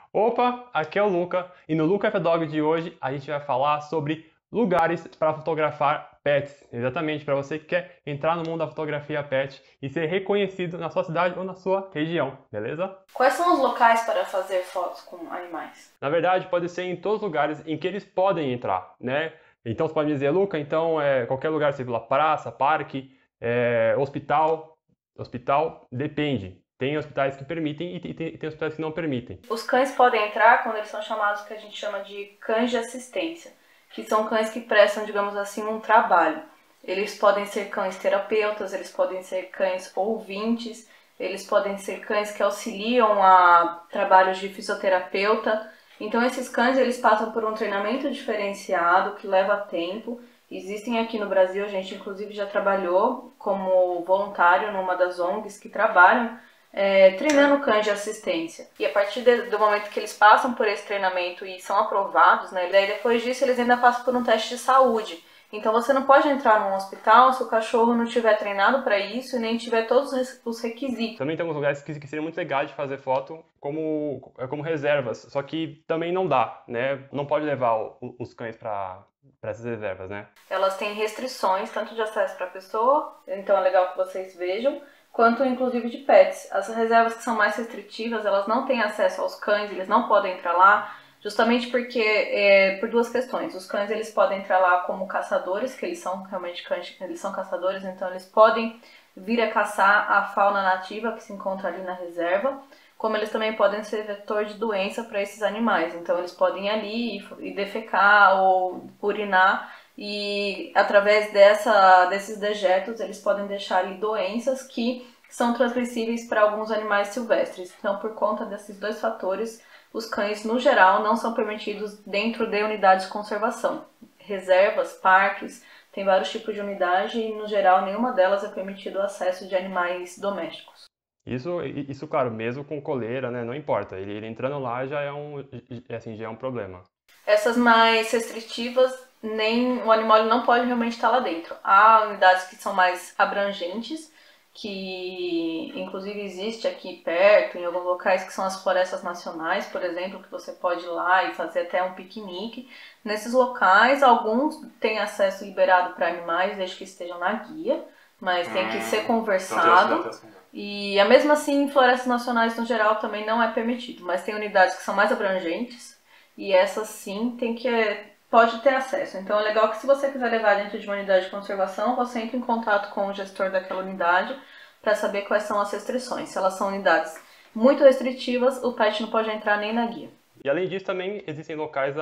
Opa, aqui é o Luca e no Luca F Dog de hoje a gente vai falar sobre lugares para fotografar pets. Exatamente, para você que quer entrar no mundo da fotografia pet e ser reconhecido na sua cidade ou na sua região, beleza? Quais são os locais para fazer fotos com animais? Na verdade, pode ser em todos os lugares em que eles podem entrar, né? Então você pode me dizer, Luca, então qualquer lugar, seja lá praça, parque, hospital. Hospital depende. Tem hospitais que permitem e tem hospitais que não permitem. Os cães podem entrar quando eles são chamados, que a gente chama de cães de assistência, que são cães que prestam, digamos assim, um trabalho. Eles podem ser cães terapeutas, eles podem ser cães ouvintes, eles podem ser cães que auxiliam a trabalhos de fisioterapeuta. Então esses cães eles passam por um treinamento diferenciado que leva tempo. Existem aqui no Brasil, a gente inclusive já trabalhou como voluntário numa das ONGs que trabalham treinando cães de assistência. E a partir do momento que eles passam por esse treinamento e são aprovados, né, daí depois disso eles ainda passam por um teste de saúde. Então você não pode entrar num hospital se o cachorro não tiver treinado para isso e nem tiver todos os requisitos. Também tem alguns lugares que seriam muito legais de fazer foto como reservas, só que também não dá, né? Não pode levar os cães para essas reservas, né? Elas têm restrições, tanto de acesso para a pessoa, então é legal que vocês vejam, quanto inclusive de pets. As reservas que são mais restritivas, elas não têm acesso aos cães, eles não podem entrar lá, justamente porque, por duas questões. Os cães eles podem entrar lá como caçadores, que eles são realmente cães, eles são caçadores, então eles podem vir a caçar a fauna nativa que se encontra ali na reserva, como eles também podem ser vetor de doença para esses animais. Então eles podem ir ali e defecar ou urinar e através desses dejetos eles podem deixar ali doenças que são transmissíveis para alguns animais silvestres. Então, por conta desses dois fatores, os cães, no geral, não são permitidos dentro de unidades de conservação. Reservas, parques, tem vários tipos de unidade e, no geral, nenhuma delas é permitido o acesso de animais domésticos. Isso, claro, mesmo com coleira, né? Não importa. Ele entrando lá já é um problema. Essas mais restritivas, nem o animal não pode realmente estar lá dentro. Há unidades que são mais abrangentes, que inclusive existe aqui perto, em alguns locais, que são as florestas nacionais, por exemplo, que você pode ir lá e fazer até um piquenique. Nesses locais, alguns têm acesso liberado para animais, desde que estejam na guia, mas tem que ser conversado. E a mesma assim, em florestas nacionais no geral também não é permitido, mas tem unidades que são mais abrangentes e essas sim pode ter acesso. Então é legal que se você quiser levar dentro de uma unidade de conservação, você entre em contato com o gestor daquela unidade para saber quais são as restrições. Se elas são unidades muito restritivas, o pet não pode entrar nem na guia. E além disso, também existem locais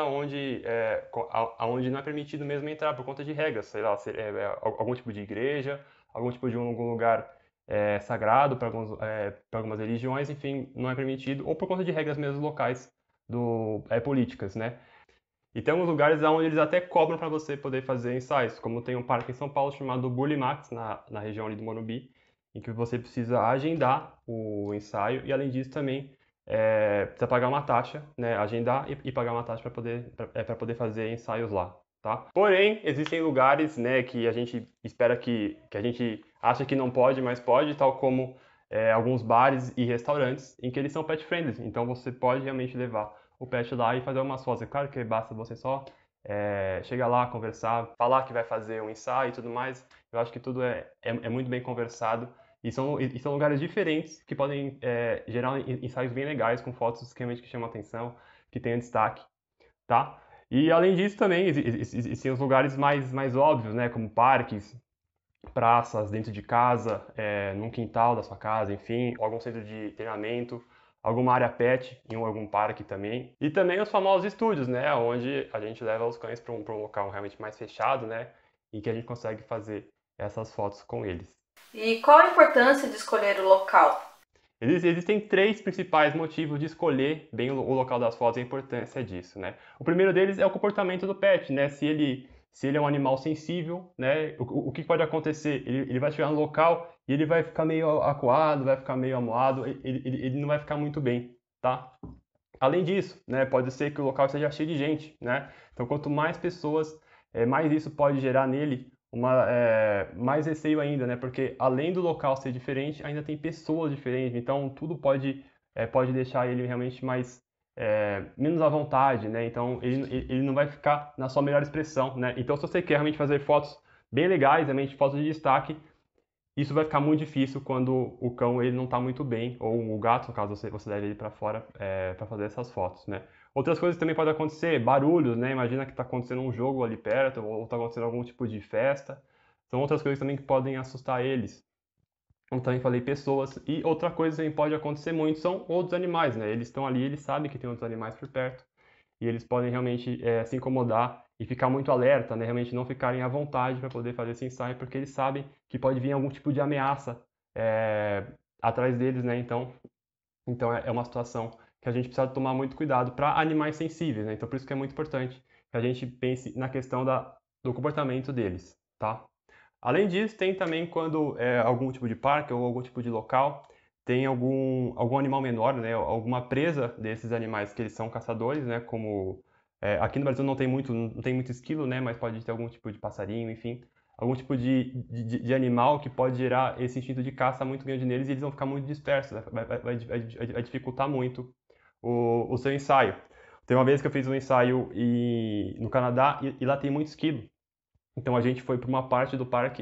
aonde não é permitido mesmo entrar por conta de regras, sei lá, algum tipo de igreja, algum tipo de algum lugar sagrado para algumas religiões, enfim, não é permitido, ou por conta de regras mesmo locais políticas, né? E tem alguns lugares onde eles até cobram para você poder fazer ensaios, como tem um parque em São Paulo chamado Bully Max, na região ali do Morumbi, em que você precisa agendar o ensaio e, além disso, também precisa pagar uma taxa, né? Agendar e pagar uma taxa para poder fazer ensaios lá, tá? Porém, existem lugares, né, que a gente espera que a gente acha que não pode, mas pode, tal como alguns bares e restaurantes, em que eles são pet friendly. Então você pode realmente levar o pet lá e fazer umas fotos. É claro que basta você só chegar lá, conversar, falar que vai fazer um ensaio e tudo mais. Eu acho que tudo é muito bem conversado. E são lugares diferentes que podem gerar ensaios bem legais, com fotos que realmente chamam a atenção, que tenham destaque, tá? E além disso também existem os lugares mais óbvios, né? Como parques, praças, dentro de casa, num quintal da sua casa, enfim, ou algum centro de treinamento, alguma área pet em algum parque também. E também os famosos estúdios, né? Onde a gente leva os cães para um local realmente mais fechado, né? E que a gente consegue fazer essas fotos com eles. E qual a importância de escolher o local? Existem três principais motivos de escolher bem o local das fotos e a importância disso, né? O primeiro deles é o comportamento do pet, né? Se ele é um animal sensível, né? O que pode acontecer? Ele vai chegar no local e ele vai ficar meio acuado, vai ficar meio amuado, ele não vai ficar muito bem, tá? Além disso, né? Pode ser que o local esteja cheio de gente, né? Então, quanto mais pessoas, mais isso pode gerar nele mais receio ainda, né? Porque além do local ser diferente, ainda tem pessoas diferentes. Então tudo pode deixar ele realmente menos à vontade, né? Então ele não vai ficar na sua melhor expressão, né? Então se você quer realmente fazer fotos bem legais, realmente fotos de destaque, isso vai ficar muito difícil quando o cão ele não está muito bem, ou o gato, no caso você leva ele para fora para fazer essas fotos, né? Outras coisas também podem acontecer, barulhos, né? Imagina que está acontecendo um jogo ali perto, ou está acontecendo algum tipo de festa. São outras coisas também que podem assustar eles. Como também falei, pessoas. E outra coisa que também pode acontecer muito são outros animais, né? Eles estão ali, eles sabem que tem outros animais por perto e eles podem realmente se incomodar e ficar muito alerta, né? Realmente não ficarem à vontade para poder fazer esse ensaio, porque eles sabem que pode vir algum tipo de ameaça é, atrás deles, né? Então é uma situação que a gente precisa tomar muito cuidado para animais sensíveis, né? Então por isso que é muito importante que a gente pense na questão do comportamento deles, tá? Além disso, tem também quando algum tipo de parque ou algum tipo de local tem algum animal menor, né, alguma presa desses animais que eles são caçadores, né, como aqui no Brasil não tem muito esquilo, né, mas pode ter algum tipo de passarinho, enfim, algum tipo de animal que pode gerar esse instinto de caça muito grande neles e eles vão ficar muito dispersos, né, vai dificultar muito o seu ensaio. Tem uma vez que eu fiz um ensaio no Canadá e lá tem muito esquilo. Então a gente foi para uma parte do parque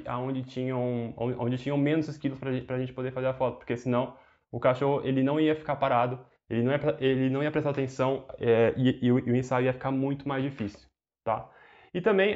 onde tinham menos esquilos para a gente poder fazer a foto, porque senão o cachorro ele não ia ficar parado, ele não ia prestar atenção e o ensaio ia ficar muito mais difícil, tá? E também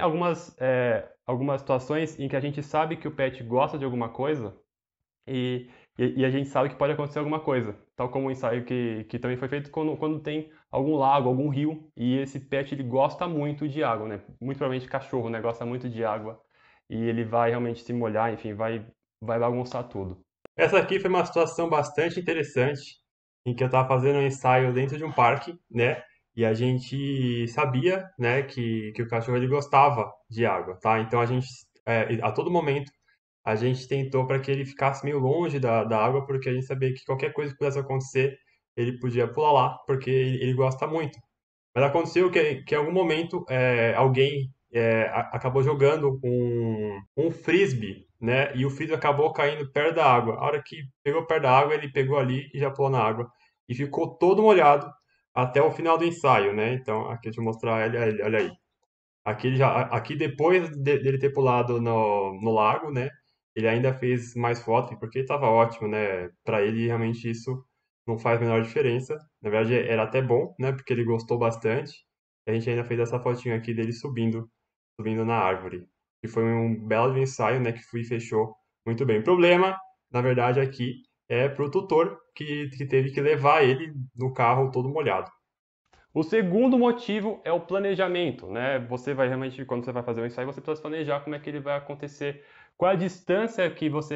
algumas situações em que a gente sabe que o pet gosta de alguma coisa e, e a gente sabe que pode acontecer alguma coisa, tal como o ensaio que também foi feito quando tem algum lago, algum rio, e esse pet ele gosta muito de água, né? Muito provavelmente cachorro, né? Gosta muito de água, e ele vai realmente se molhar, enfim, vai bagunçar tudo. Essa aqui foi uma situação bastante interessante, em que eu estava fazendo um ensaio dentro de um parque, né? E a gente sabia, né, que o cachorro ele gostava de água, tá? Então a gente, a todo momento, a gente tentou para que ele ficasse meio longe da água, porque a gente sabia que qualquer coisa que pudesse acontecer, ele podia pular lá, porque ele gosta muito. Mas aconteceu que em algum momento alguém acabou jogando um frisbee, né? E o frisbee acabou caindo perto da água. A hora que pegou perto da água, ele pegou ali e já pulou na água. E ficou todo molhado até o final do ensaio, né? Então, aqui deixa eu mostrar ele, olha aí. Aqui depois dele ter pulado no lago, né? Ele ainda fez mais fotos, porque estava ótimo, né? Para ele, realmente, isso não faz a menor diferença. Na verdade, era até bom, né? Porque ele gostou bastante. A gente ainda fez essa fotinha aqui dele subindo na árvore. E foi um belo ensaio, né? Que fui e fechou muito bem. O problema, na verdade, aqui é pro tutor que teve que levar ele no carro todo molhado. O segundo motivo é o planejamento, né? Você vai realmente, quando você vai fazer o ensaio, você precisa planejar como é que ele vai acontecer, qual a distância que você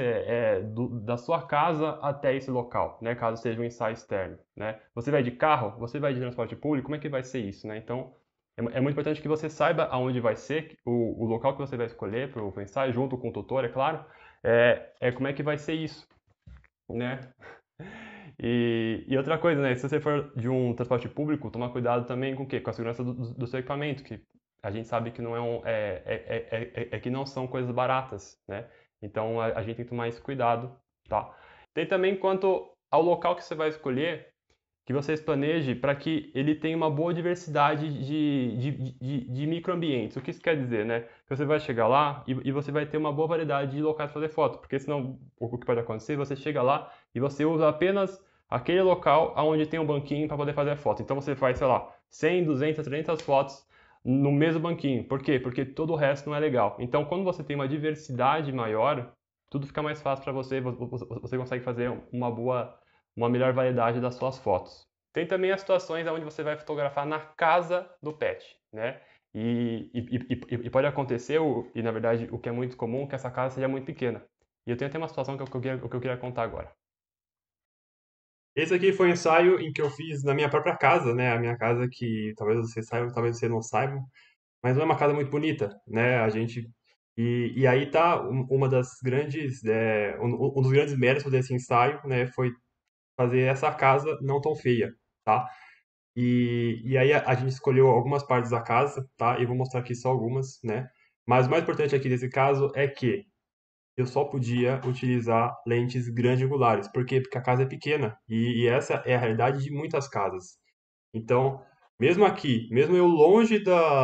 da sua casa até esse local, né? Caso seja um ensaio externo, né? Você vai de carro? Você vai de transporte público? Como é que vai ser isso, né? Então, é muito importante que você saiba aonde vai ser, o local que você vai escolher para o ensaio, junto com o tutor, é claro, como é que vai ser isso, né? E outra coisa, né? Se você for de um transporte público, tomar cuidado também com o quê? Com a segurança do seu equipamento, que a gente sabe que não que não são coisas baratas, né? Então a gente tem que tomar esse cuidado, tá? Tem também quanto ao local que você vai escolher, que vocês planejem para que ele tenha uma boa diversidade de microambientes. O que isso quer dizer, né? Que você vai chegar lá e você vai ter uma boa variedade de locais para fazer foto, porque senão o que pode acontecer, você chega lá e você usa apenas aquele local onde tem um banquinho para poder fazer a foto. Então você faz, sei lá, 100, 200, 300 fotos no mesmo banquinho. Por quê? Porque todo o resto não é legal. Então quando você tem uma diversidade maior, tudo fica mais fácil para você, você consegue fazer uma melhor variedade das suas fotos. Tem também as situações onde você vai fotografar na casa do pet, né? E pode acontecer, e na verdade o que é muito comum, que essa casa seja muito pequena. E eu tenho até uma situação que eu queria contar agora. Esse aqui foi um ensaio em que eu fiz na minha própria casa, né? A minha casa que talvez você saiba, talvez você não saiba, mas não é uma casa muito bonita, né? E aí tá uma das grandes, um dos grandes méritos desse ensaio, né? Foi fazer essa casa não tão feia, tá? E aí a gente escolheu algumas partes da casa, tá? E vou mostrar aqui só algumas, né? Mas o mais importante aqui nesse caso é que eu só podia utilizar lentes grande angulares. Por quê? Porque a casa é pequena. E essa é a realidade de muitas casas. Então, mesmo aqui, mesmo eu longe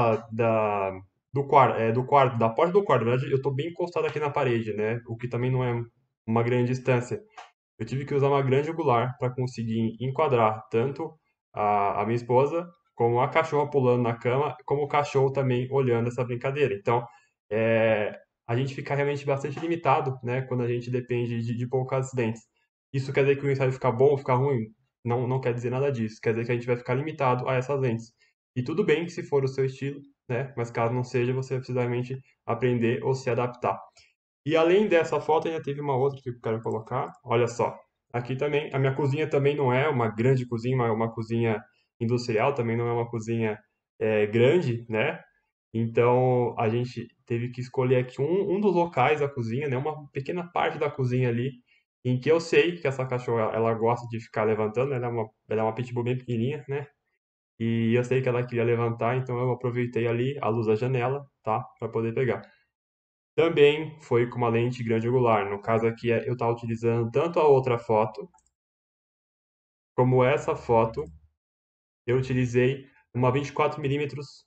do quarto, da porta do quarto, na verdade, eu estou bem encostado aqui na parede, né? O que também não é uma grande distância. Eu tive que usar uma grande angular para conseguir enquadrar tanto a minha esposa, como a cachorra pulando na cama, como o cachorro também olhando essa brincadeira. Então, é, a gente fica realmente bastante limitado, né, quando a gente depende de poucas lentes. Isso quer dizer que o ensaio fica bom ou fica ruim? Não, não quer dizer nada disso. Quer dizer que a gente vai ficar limitado a essas lentes. E tudo bem se for o seu estilo, né? Mas caso não seja, você precisa realmente aprender ou se adaptar. E além dessa foto, ainda teve uma outra que eu quero colocar. Olha só. Aqui também, a minha cozinha também não é uma grande cozinha, uma cozinha industrial, também não é uma cozinha grande, né? Então, a gente teve que escolher aqui um dos locais da cozinha, né? Uma pequena parte da cozinha ali, em que eu sei que essa cachorra, ela gosta de ficar levantando, ela é uma pitbull bem pequenininha, né? E eu sei que ela queria levantar, então eu aproveitei ali a luz da janela, tá? Para poder pegar. Também foi com uma lente grande angular. No caso aqui, eu estava utilizando tanto a outra foto como essa foto. Eu utilizei uma 24 mm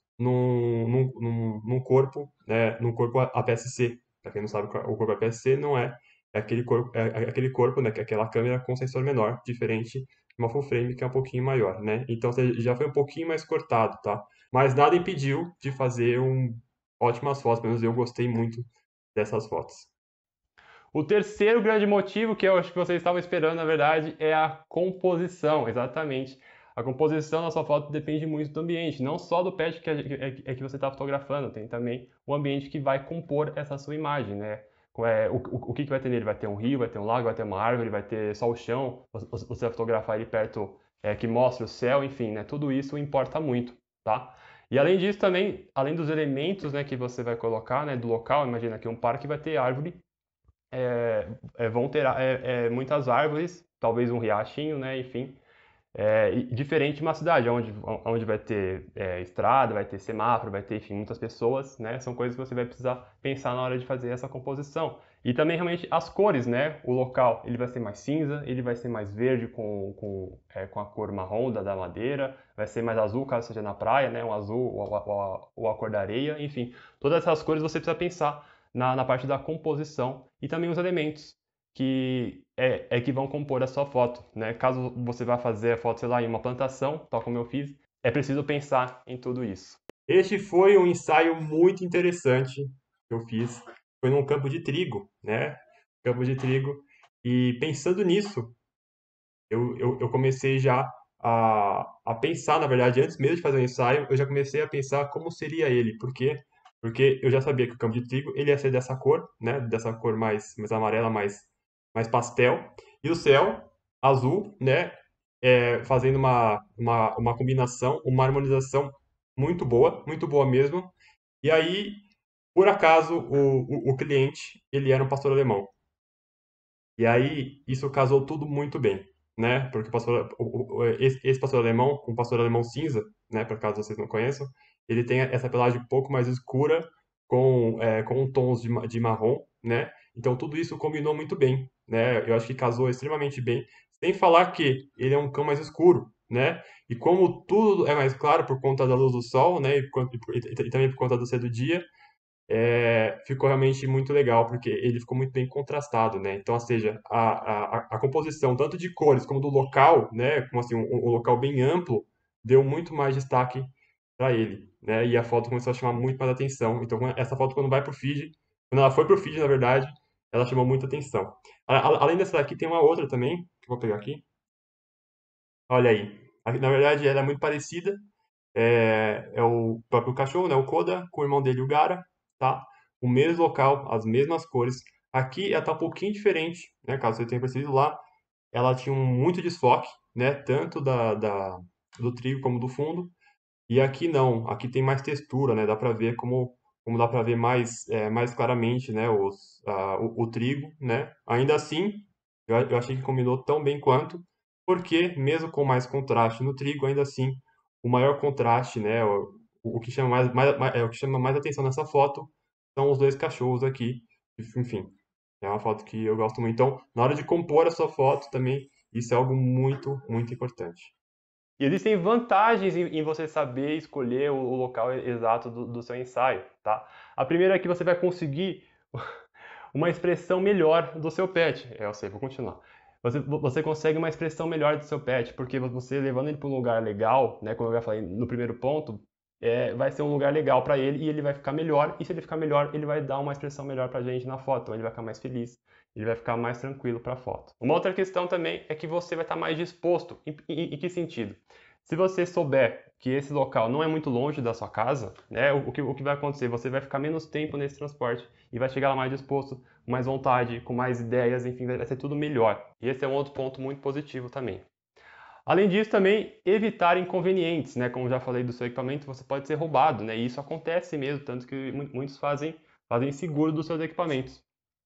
num corpo, né, num corpo APS-C. Para quem não sabe, o corpo APS-C não é aquele corpo, né, que é aquela câmera com sensor menor, diferente de uma full frame que é um pouquinho maior, né? Então já foi um pouquinho mais cortado, tá? Mas nada impediu de fazer ótimas fotos, pelo menos eu gostei muito dessas fotos. O terceiro grande motivo que eu acho que vocês estavam esperando, na verdade, é a composição, exatamente. A composição da sua foto depende muito do ambiente, não só do pet que você está fotografando, tem também o ambiente que vai compor essa sua imagem, né? O que vai ter nele? Vai ter um rio, vai ter um lago, vai ter uma árvore, vai ter só o chão, você vai fotografar ele perto, que mostra o céu, enfim, né? Tudo isso importa muito, tá? E além disso também, além dos elementos, né, que você vai colocar, né, do local, imagina que um parque vai ter árvore, vão ter muitas árvores, talvez um riachinho, né? Enfim, e diferente de uma cidade, onde vai ter estrada, vai ter semáforo, vai ter, enfim, muitas pessoas, né? São coisas que você vai precisar pensar na hora de fazer essa composição. E também, realmente, as cores, né? O local, ele vai ser mais cinza, ele vai ser mais verde com a cor marrom da madeira, vai ser mais azul, caso seja na praia, né? Um azul ou a cor da areia, enfim. Todas essas cores você precisa pensar na parte da composição e também os elementos que vão compor a sua foto, né? Caso você vá fazer a foto, sei lá, em uma plantação, tal como eu fiz, é preciso pensar em tudo isso. Este foi um ensaio muito interessante que eu fiz. Foi num campo de trigo, né? Campo de trigo. E pensando nisso, eu comecei já a pensar, na verdade, antes mesmo de fazer o ensaio, eu já comecei a pensar como seria ele. Por quê? Porque eu já sabia que o campo de trigo ele ia ser dessa cor, né? Dessa cor mais amarela, mais pastel. E o céu azul, né? Fazendo uma combinação, uma harmonização muito boa mesmo. E aí, por acaso, o cliente, ele era um pastor alemão. E aí, isso casou tudo muito bem, né? Porque esse pastor alemão, um pastor alemão cinza, né? Por caso vocês não conheçam, ele tem essa pelagem um pouco mais escura, com tons de marrom, né? Então, tudo isso combinou muito bem, né? Eu acho que casou extremamente bem. Sem falar que ele é um cão mais escuro, né? E como tudo é mais claro por conta da luz do sol, né? E também por conta do ser do dia, ficou realmente muito legal, porque ele ficou muito bem contrastado, né? Então, ou seja, a composição tanto de cores como do local, né? Como assim, um local bem amplo, deu muito mais destaque para ele, né? E a foto começou a chamar muito mais atenção. Então, essa foto, quando vai pro feed, quando ela foi pro feed, na verdade, ela chamou muita atenção. Além dessa daqui, tem uma outra também, que eu vou pegar aqui. Olha aí. Na verdade, ela é muito parecida, é o próprio cachorro, né? O Koda, com o irmão dele, o Gara, tá? O mesmo local, as mesmas cores. Aqui ela tá um pouquinho diferente, né? Caso você tenha percebido lá, ela tinha muito desfoque, né? Tanto do trigo como do fundo. E aqui não, aqui tem mais textura, né? Dá pra ver como dá pra ver mais claramente, né? O trigo, né? Ainda assim, eu achei que combinou tão bem quanto, porque mesmo com mais contraste no trigo, ainda assim, o maior contraste, né? O que chama o que chama mais atenção nessa foto são os dois cachorros aqui. Enfim, é uma foto que eu gosto muito. Então, na hora de compor a sua foto também, isso é algo muito importante. E existem vantagens em você saber escolher o local exato do seu ensaio, tá? A primeira é que você vai conseguir uma expressão melhor do seu pet. Eu sei, vou continuar. Você consegue uma expressão melhor do seu pet, porque você levando ele para um lugar legal, né, como eu já falei no primeiro ponto, vai ser um lugar legal para ele e ele vai ficar melhor. E se ele ficar melhor, ele vai dar uma expressão melhor para a gente na foto. Então ele vai ficar mais feliz, ele vai ficar mais tranquilo para a foto. Uma outra questão também é que você vai estar mais disposto. Em que sentido? Se você souber que esse local não é muito longe da sua casa, né, o que vai acontecer? Você vai ficar menos tempo nesse transporte e vai chegar lá mais disposto, com mais vontade, com mais ideias, enfim, vai ser tudo melhor. E esse é um outro ponto muito positivo também. Além disso, também evitar inconvenientes, né? Como já falei do seu equipamento, você pode ser roubado, né? E isso acontece mesmo, tanto que muitos fazem seguro dos seus equipamentos.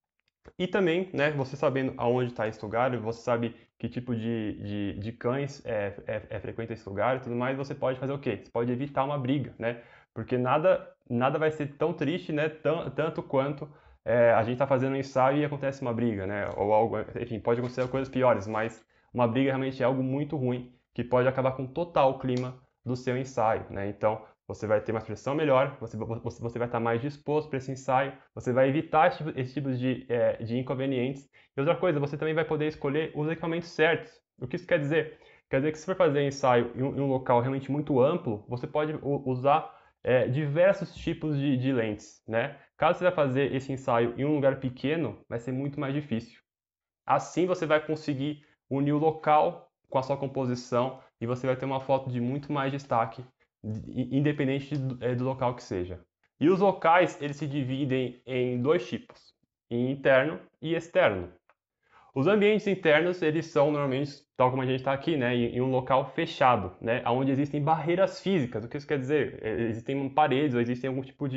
E também, né, você sabendo aonde está esse lugar, você sabe que tipo de cães frequenta esse lugar e tudo mais, você pode fazer o quê? Você pode evitar uma briga, né? Porque nada vai ser tão triste, né, tanto quanto a gente está fazendo um ensaio e acontece uma briga, né? Ou algo, enfim, pode acontecer coisas piores, mas uma briga realmente é algo muito ruim que pode acabar com total o clima do seu ensaio, né? Então, você vai ter uma expressão melhor, você vai estar mais disposto para esse ensaio, você vai evitar esse tipo de inconvenientes. E outra coisa, você também vai poder escolher os equipamentos certos. O que isso quer dizer? Quer dizer que se for fazer ensaio em um local realmente muito amplo, você pode usar diversos tipos de lentes, né? Caso você vai fazer esse ensaio em um lugar pequeno, vai ser muito mais difícil. Assim você vai conseguir unir o local com a sua composição e você vai ter uma foto de muito mais destaque, independente do local que seja. E os locais, eles se dividem em dois tipos, interno e externo. Os ambientes internos, eles são normalmente, tal como a gente está aqui, né, em um local fechado, né, onde existem barreiras físicas. O que isso quer dizer? Existem paredes, ou existem algum tipo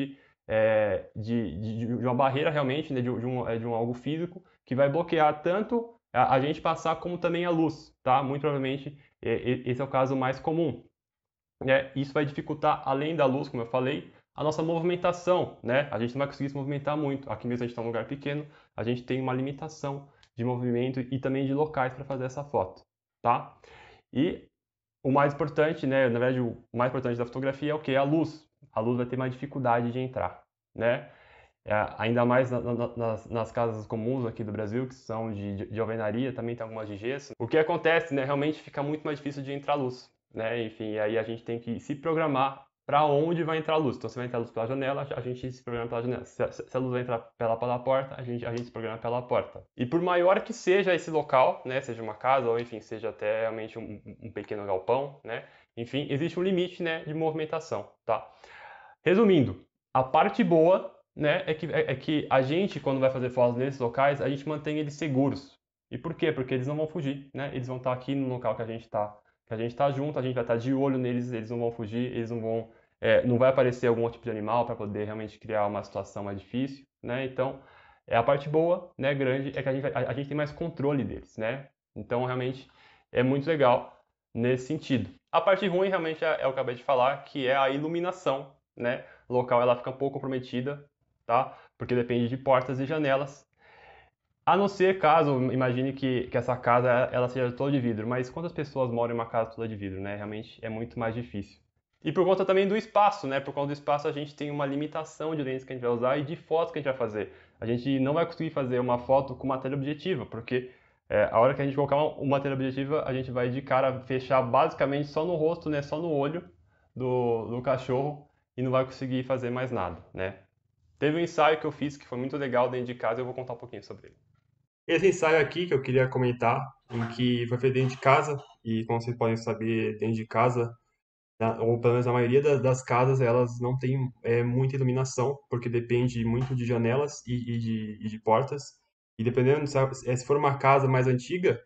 de uma barreira realmente, né, de um algo físico que vai bloquear tanto a gente passar como também a luz, tá? Muito provavelmente esse é o caso mais comum, né? Isso vai dificultar, além da luz, como eu falei, a nossa movimentação, né? A gente não vai conseguir se movimentar muito. Aqui mesmo a gente está num lugar pequeno, a gente tem uma limitação de movimento e também de locais para fazer essa foto, tá? E o mais importante, né? Na verdade, o mais importante da fotografia é o que? A luz. A luz vai ter mais dificuldade de entrar, né? Ainda mais nas casas comuns aqui do Brasil, que são de alvenaria, também tem algumas de gesso. O que acontece, né? Realmente fica muito mais difícil de entrar luz, né? Enfim, aí a gente tem que se programar para onde vai entrar a luz. Então, se vai entrar a luz pela janela, a gente se programa pela janela. Se a luz vai entrar pela porta, a gente se programa pela porta. E por maior que seja esse local, né? Seja uma casa ou, enfim, seja até realmente um pequeno galpão, né? Enfim, existe um limite, né, de movimentação, tá? Resumindo, a parte boa, né, é que a gente, quando vai fazer fotos nesses locais, a gente mantém eles seguros. E por quê? Porque eles não vão fugir, né? Eles vão estar aqui no local que a gente tá junto, a gente vai estar de olho neles, eles não vão fugir, eles não vai aparecer algum tipo de animal para poder realmente criar uma situação mais difícil, né? Então, a parte boa, né, grande, é que a gente tem mais controle deles, né? Então, realmente, é muito legal nesse sentido. A parte ruim, realmente, é o que eu acabei de falar, que é a iluminação, né, local ela fica um pouco comprometida, tá? Porque depende de portas e janelas. A não ser caso, imagine que essa casa ela seja toda de vidro, mas quantas pessoas moram em uma casa toda de vidro, né? Realmente é muito mais difícil. E por conta também do espaço, né? Por conta do espaço a gente tem uma limitação de lentes que a gente vai usar e de fotos que a gente vai fazer. A gente não vai conseguir fazer uma foto com uma teleobjetiva, porque a hora que a gente colocar uma teleobjetiva, a gente vai de cara fechar basicamente só no rosto, né? Só no olho do cachorro e não vai conseguir fazer mais nada, né? Teve um ensaio que eu fiz que foi muito legal dentro de casa e eu vou contar um pouquinho sobre ele. Esse ensaio aqui que eu queria comentar, em que foi feito dentro de casa, e como vocês podem saber, dentro de casa, ou pelo menos a maioria das casas, elas não tem muita iluminação, porque depende muito de janelas e de portas. E dependendo, se for uma casa mais antiga,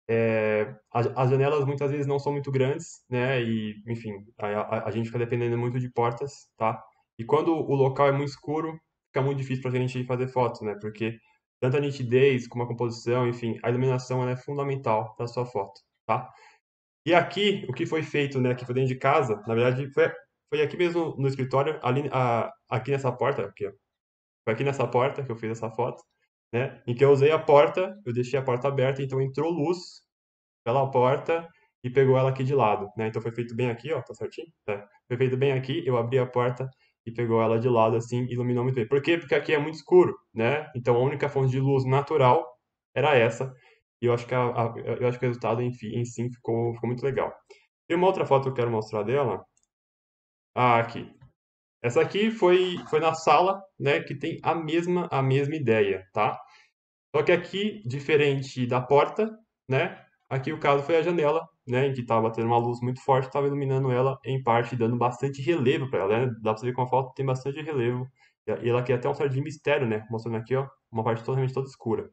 as janelas muitas vezes não são muito grandes, né? E, enfim, a gente fica dependendo muito de portas, tá? E quando o local é muito escuro, fica muito difícil para a gente fazer fotos, né? Porque tanto a nitidez como a composição, enfim, a iluminação ela é fundamental para sua foto, tá? E aqui, o que foi feito, né? Que foi dentro de casa, na verdade, foi aqui mesmo no escritório, ali, aqui nessa porta, aqui, ó. Foi aqui nessa porta que eu fiz essa foto, né? Em que eu usei a porta, eu deixei a porta aberta, então entrou luz pela porta e pegou ela aqui de lado, né? Então foi feito bem aqui, ó, tá certinho? É. Foi feito bem aqui, eu abri a porta e pegou ela de lado assim, iluminou muito bem. Por quê? Porque aqui é muito escuro, né? Então a única fonte de luz natural era essa. E eu acho que, eu acho que o resultado em si ficou muito legal. Tem uma outra foto que eu quero mostrar dela. Ah, aqui. Essa aqui foi na sala, né, que tem a mesma ideia, tá? Só que aqui, diferente da porta, né, aqui o caso foi a janela, né, em que estava tendo uma luz muito forte, estava iluminando ela em parte, dando bastante relevo para ela, né? Dá para você ver com a foto, tem bastante relevo. E ela aqui é até um certo de mistério, né? Mostrando aqui, ó, uma parte totalmente toda escura.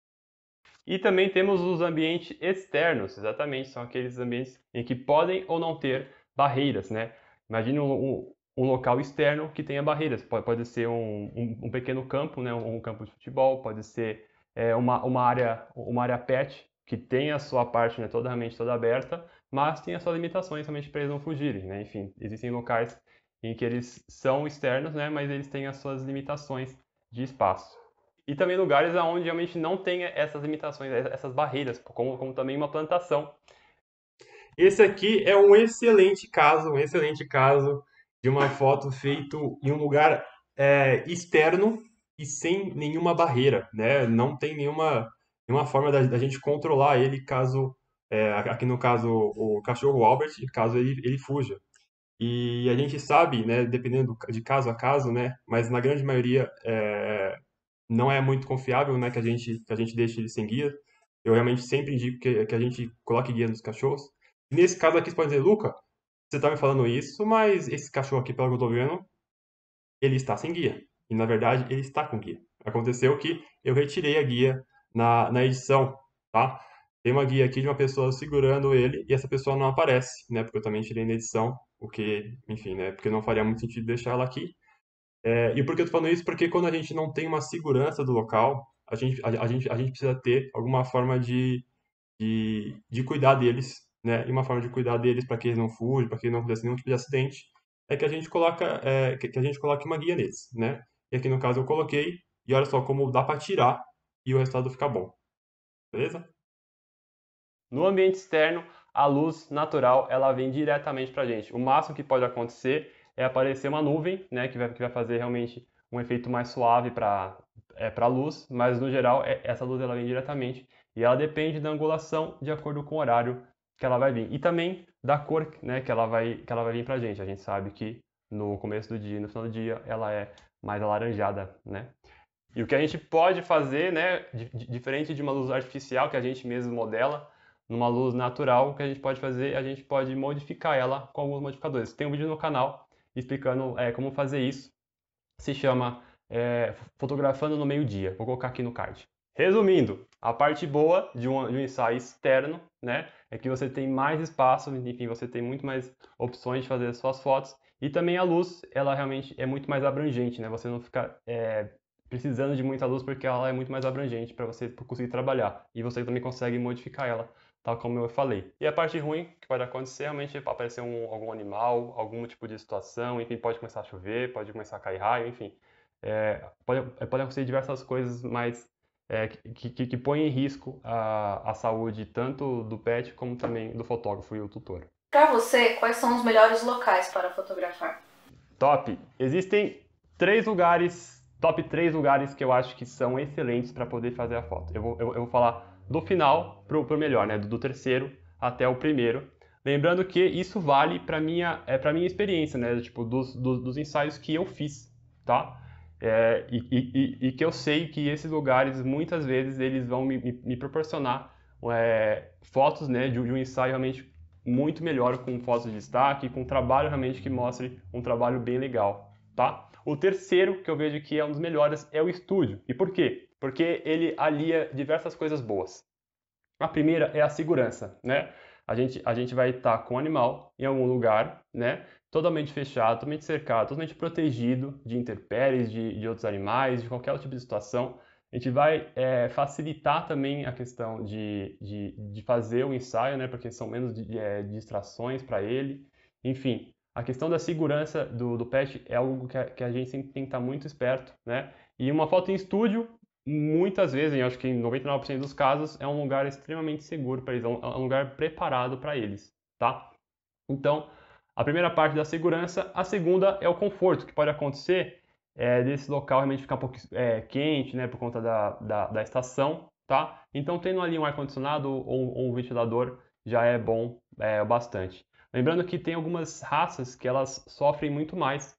E também temos os ambientes externos, exatamente, são aqueles ambientes em que podem ou não ter barreiras, né? Imagine um local externo que tenha barreiras, pode ser um pequeno campo, né? Um campo de futebol, pode ser uma área pet, que tem a sua parte, né, toda aberta, mas tem as suas limitações realmente para eles não fugirem, né? Enfim, existem locais em que eles são externos, né, mas eles têm as suas limitações de espaço. E também lugares onde realmente não tem essas limitações, essas barreiras, como também uma plantação. Esse aqui é um excelente caso de uma foto feito em um lugar externo e sem nenhuma barreira, né? Não tem nenhuma forma da gente controlar ele caso, aqui no caso, o cachorro Albert, caso ele fuja. E a gente sabe, né, dependendo de caso a caso, né, mas na grande maioria não é muito confiável, né, que a gente deixe ele sem guia. Eu realmente sempre indico que a gente coloque guia nos cachorros. E nesse caso aqui, você pode dizer, Luca, você tá me falando isso, mas esse cachorro aqui, pelo que eu tô vendo, ele está sem guia. E na verdade, ele está com guia. Aconteceu que eu retirei a guia na edição, tá? Tem uma guia aqui de uma pessoa segurando ele e essa pessoa não aparece, né? Porque eu também tirei na edição, o que, enfim, né? Porque não faria muito sentido deixar ela aqui. E por que eu tô falando isso? Porque quando a gente não tem uma segurança do local, a gente precisa ter alguma forma de cuidar deles, né? E uma forma de cuidar deles para que eles não fujam, para que não aconteça nenhum tipo de acidente, é que a gente que a gente coloque uma guia neles, né? E aqui no caso eu coloquei, e olha só como dá para tirar e o resultado fica bom, beleza? No ambiente externo, a luz natural ela vem diretamente para a gente. O máximo que pode acontecer é aparecer uma nuvem, né, que vai fazer realmente um efeito mais suave para a luz, mas no geral essa luz ela vem diretamente e ela depende da angulação de acordo com o horário que ela vai vir e também da cor, né, que ela vai vir para a gente. A gente sabe que no começo do dia e no final do dia ela é mais alaranjada, né? E o que a gente pode fazer, né, diferente de uma luz artificial que a gente mesmo modela, numa luz natural, o que a gente pode fazer, a gente pode modificar ela com alguns modificadores. Tem um vídeo no canal explicando como fazer isso. Se chama Fotografando no Meio-Dia. Vou colocar aqui no card. Resumindo, a parte boa de um ensaio externo, né, é que você tem mais espaço, enfim, você tem muito mais opções de fazer as suas fotos. E também a luz, ela realmente é muito mais abrangente, né? Você não fica precisando de muita luz porque ela é muito mais abrangente para você conseguir trabalhar. E você também consegue modificar ela, tal como eu falei. E a parte ruim que pode acontecer realmente é aparecer algum animal, algum tipo de situação, enfim, pode começar a chover, pode começar a cair raio, enfim. Pode acontecer diversas coisas, mas que põem em risco a saúde tanto do pet como também do fotógrafo e o tutor. Para você, quais são os melhores locais para fotografar? Top! Existem top 3 lugares que eu acho que são excelentes para poder fazer a foto. Eu vou falar do final pro melhor, né? Do terceiro até o primeiro. Lembrando que isso vale para minha experiência, né? Tipo, dos ensaios que eu fiz, tá? E que eu sei que esses lugares, muitas vezes, eles vão me proporcionar fotos, né, de um ensaio realmente muito melhor, com fotos de destaque, com um trabalho realmente que mostre um trabalho bem legal, tá? O terceiro, que eu vejo que é um dos melhores, é o estúdio. E por quê? Porque ele alia diversas coisas boas. A primeira é a segurança, né? A gente vai estar com o animal em algum lugar, né? Totalmente fechado, totalmente cercado, totalmente protegido de intempéries, de outros animais, de qualquer tipo de situação. A gente vai facilitar também a questão de fazer o ensaio, né? Porque são menos distrações para ele. Enfim, a questão da segurança do pet é algo que a gente sempre tem que estar muito esperto, né? E uma foto em estúdio muitas vezes, eu acho que em 99% dos casos, é um lugar extremamente seguro para eles, é um lugar preparado para eles, tá? Então, a primeira parte da segurança, a segunda é o conforto, que pode acontecer desse local realmente ficar um pouco quente, né, por conta da estação, tá? Então, tendo ali um ar-condicionado ou um ventilador já é bom o bastante. Lembrando que tem algumas raças que elas sofrem muito mais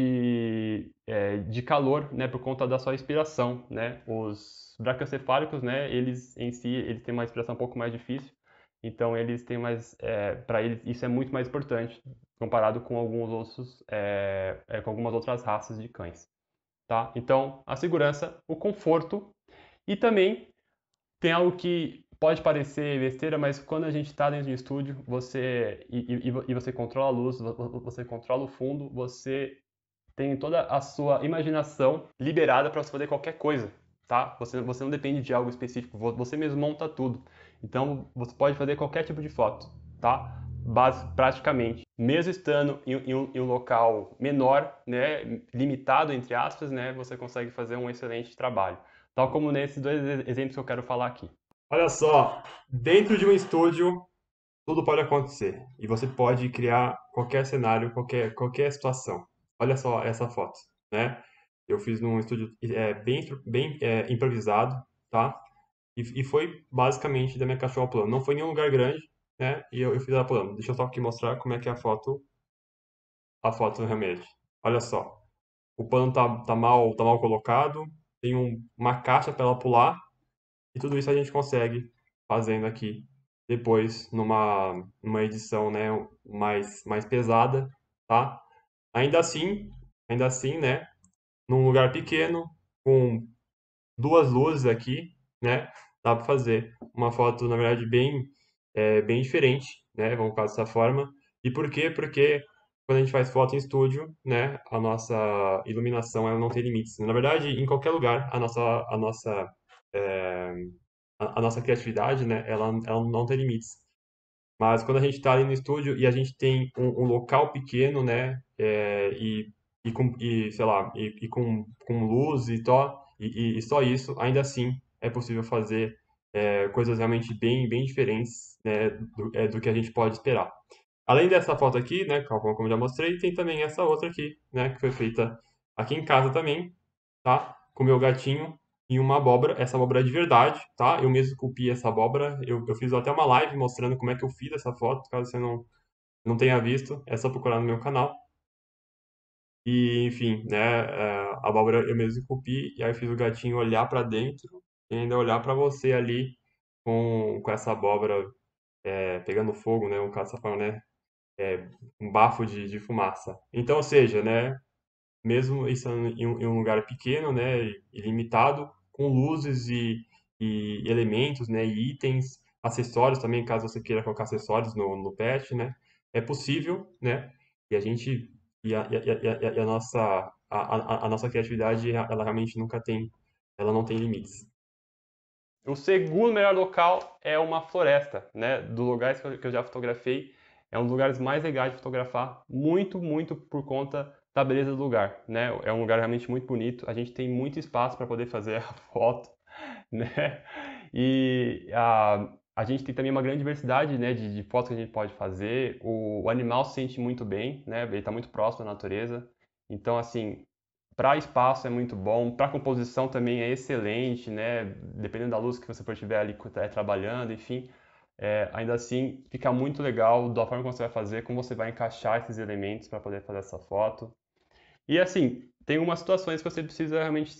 de calor, né, por conta da sua respiração, né? Os braquiocefálicos, né, eles em si, eles têm uma respiração um pouco mais difícil, então eles têm mais, para eles isso é muito mais importante comparado com com algumas outras raças de cães, tá? Então a segurança, o conforto e também tem algo que pode parecer besteira, mas quando a gente está dentro de um estúdio, e você controla a luz, você controla o fundo, você tem toda a sua imaginação liberada para você fazer qualquer coisa, tá? Você não depende de algo específico, você mesmo monta tudo. Então, você pode fazer qualquer tipo de foto, tá? Praticamente, mesmo estando em um local menor, né, limitado entre aspas, né, você consegue fazer um excelente trabalho. Tal como nesses dois exemplos que eu quero falar aqui. Olha só, dentro de um estúdio, tudo pode acontecer e você pode criar qualquer cenário, qualquer situação. Olha só essa foto, né? Eu fiz num estúdio bem improvisado, tá? E foi basicamente da minha cachorra pulando. Não foi em nenhum lugar grande, né? E eu fiz ela pulando. Deixa eu só aqui mostrar como é que é a foto realmente. Olha só, o pano tá mal colocado, tem uma caixa para ela pular e tudo isso a gente consegue fazendo aqui depois numa edição, né, mais pesada, tá? Ainda assim, ainda assim, né, num lugar pequeno, com duas luzes aqui, né, dá para fazer uma foto, na verdade, bem diferente, né, vamos colocar dessa forma. E por quê? Porque quando a gente faz foto em estúdio, né, a nossa iluminação ela não tem limites. Na verdade, em qualquer lugar, é, a nossa criatividade, né, ela não tem limites. Mas quando a gente está ali no estúdio e a gente tem um local pequeno, né, sei lá, com luz e só isso, ainda assim é possível fazer coisas realmente bem diferentes, né, do que a gente pode esperar. Além dessa foto aqui, né, como eu já mostrei, tem também essa outra aqui, né, que foi feita aqui em casa também, tá? Com o meu gatinho e uma abóbora. Essa abóbora é de verdade, tá? Eu mesmo esculpi essa abóbora. Eu fiz até uma live mostrando como é que eu fiz essa foto, caso você não tenha visto, é só procurar no meu canal. E, enfim, né, a abóbora eu mesmo esculpi e aí eu fiz o gatinho olhar pra dentro e ainda olhar pra você ali com essa abóbora pegando fogo, né, um caso forma, né, um bafo de fumaça. Então, ou seja, né, mesmo estando em um lugar pequeno, né, e limitado, com luzes e elementos, né, e itens, acessórios também, caso você queira colocar acessórios no pet, né, é possível, né, e a gente e a nossa a nossa criatividade ela realmente nunca tem ela não tem limites. O segundo melhor local é uma floresta, né? Dos lugares que eu já fotografei, é um dos lugares mais legais de fotografar, muito por conta da beleza do lugar, né? É um lugar realmente muito bonito. A gente tem muito espaço para poder fazer a foto, né? E a gente tem também uma grande diversidade, né, de fotos que a gente pode fazer. O animal se sente muito bem, né? Ele está muito próximo da natureza. Então, assim, para espaço é muito bom, para composição também é excelente, né? Dependendo da luz que você for tiver ali trabalhando, enfim, ainda assim fica muito legal da forma como você vai fazer, como você vai encaixar esses elementos para poder fazer essa foto. E assim, tem umas situações que você precisa realmente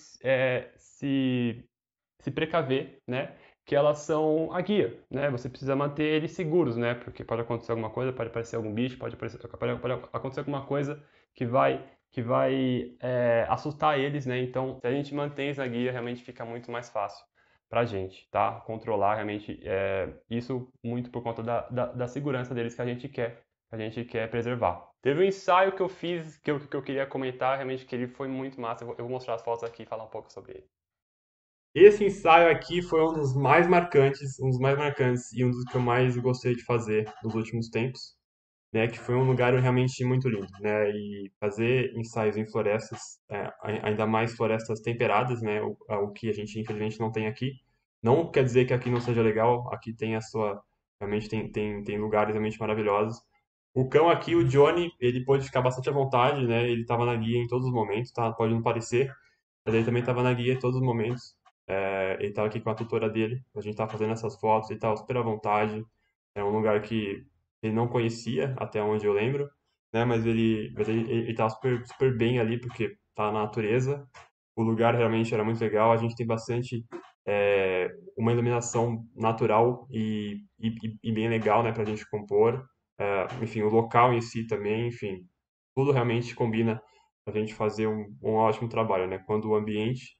se precaver, né? Que elas são a guia, né? Você precisa manter eles seguros, né? Porque pode acontecer alguma coisa, pode aparecer algum bicho, pode acontecer alguma coisa que vai assustar eles, né? Então, se a gente mantém essa guia, realmente fica muito mais fácil pra gente, tá? Controlar realmente isso muito por conta da segurança deles que a gente quer preservar. Teve um ensaio que eu fiz que eu queria comentar, realmente que ele foi muito massa. Eu vou mostrar as fotos aqui e falar um pouco sobre ele. Esse ensaio aqui foi um dos mais marcantes e um dos que eu mais gostei de fazer nos últimos tempos. né, que foi um lugar realmente muito lindo, né, e fazer ensaios em florestas, ainda mais florestas temperadas, né, o que a gente infelizmente não tem aqui. Não quer dizer que aqui não seja legal, aqui tem a sua, realmente tem lugares realmente maravilhosos. O cão aqui, o Johnny, ele pôde ficar bastante à vontade, né, ele estava na guia em todos os momentos, tá, pode não parecer, mas ele também estava na guia em todos os momentos. Ele estava aqui com a tutora dele, a gente estava fazendo essas fotos, ele estava super à vontade. É um lugar que ele não conhecia, até onde eu lembro, né? Mas ele estava super, super bem ali, porque tá na natureza. O lugar realmente era muito legal. A gente tem bastante uma iluminação natural e bem legal, né, para a gente compor. Enfim, o local em si também, enfim, tudo realmente combina para a gente fazer um ótimo trabalho, né? Quando o ambiente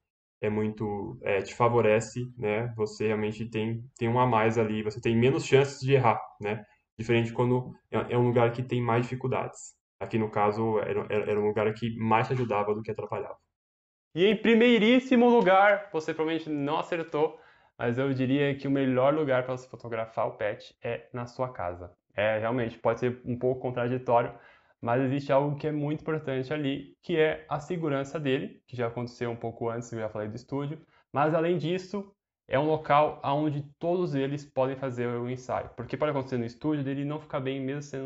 te favorece, né? Você realmente tem um a mais ali, você tem menos chances de errar, né? Diferente quando é um lugar que tem mais dificuldades. Aqui no caso era um lugar que mais ajudava do que atrapalhava. E em primeiríssimo lugar, você provavelmente não acertou, mas eu diria que o melhor lugar para você fotografar o pet é na sua casa. Realmente, pode ser um pouco contraditório, mas existe algo que é muito importante ali, que é a segurança dele, que já aconteceu um pouco antes, eu já falei do estúdio, mas além disso, é um local onde todos eles podem fazer o ensaio. Porque pode acontecer no estúdio dele não ficar bem mesmo sendo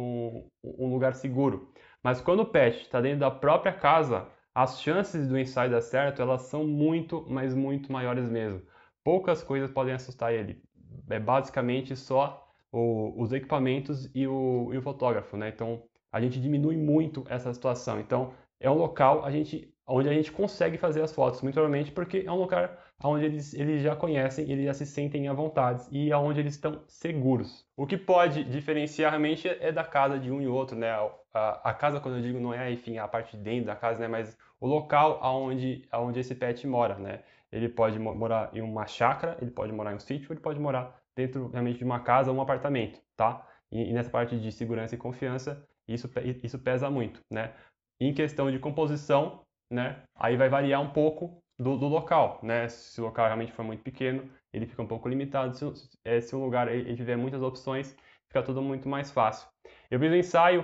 um lugar seguro. Mas quando o pet está dentro da própria casa, as chances do ensaio dar certo, elas são muito, mas muito maiores mesmo. Poucas coisas podem assustar ele. É basicamente só os equipamentos e o fotógrafo, né? Então, a gente diminui muito essa situação. Então, é um local onde a gente consegue fazer as fotos, muito provavelmente porque é um lugar onde eles já conhecem, eles já se sentem à vontade e onde eles estão seguros. O que pode diferenciar realmente é da casa de um e outro, né? A casa, quando eu digo, não é, enfim, a parte de dentro da casa, né? Mas o local aonde esse pet mora, né? Ele pode morar em uma chácara, ele pode morar em um sítio, ele pode morar dentro realmente de uma casa ou um apartamento, tá? E nessa parte de segurança e confiança, isso pesa muito, né? Em questão de composição, né? Aí vai variar um pouco do local, né? Se o local realmente for muito pequeno, ele fica um pouco limitado. Se o lugar ele tiver muitas opções, fica tudo muito mais fácil. Eu fiz um ensaio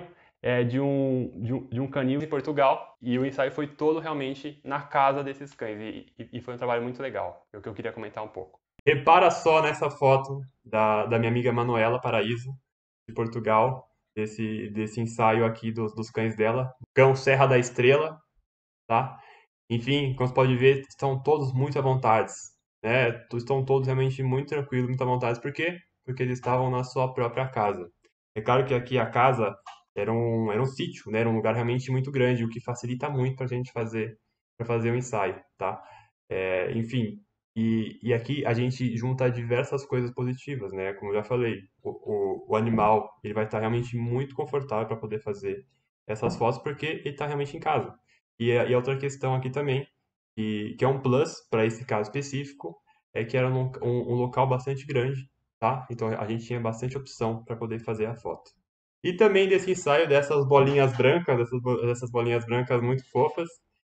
de um canil em Portugal e o ensaio foi todo realmente na casa desses cães e foi um trabalho muito legal, é o que eu queria comentar um pouco. Repara só nessa foto da minha amiga Manuela Paraíso, de Portugal, desse ensaio aqui dos cães dela. Cão Serra da Estrela, tá? Enfim, como você pode ver, estão todos muito à vontade, né? Estão todos realmente muito tranquilos, muito à vontade. Por quê? Porque eles estavam na sua própria casa. É claro que aqui a casa era um sítio, né? Era um lugar realmente muito grande, o que facilita muito para fazer o ensaio, tá? Enfim, e aqui a gente junta diversas coisas positivas, né? Como eu já falei, o animal ele vai estar realmente muito confortável para poder fazer essas fotos porque ele está realmente em casa. E a outra questão aqui também, que é um plus para esse caso específico, é que era um local bastante grande, tá? Então a gente tinha bastante opção para poder fazer a foto. E também desse ensaio dessas bolinhas brancas, dessas bolinhas brancas muito fofas,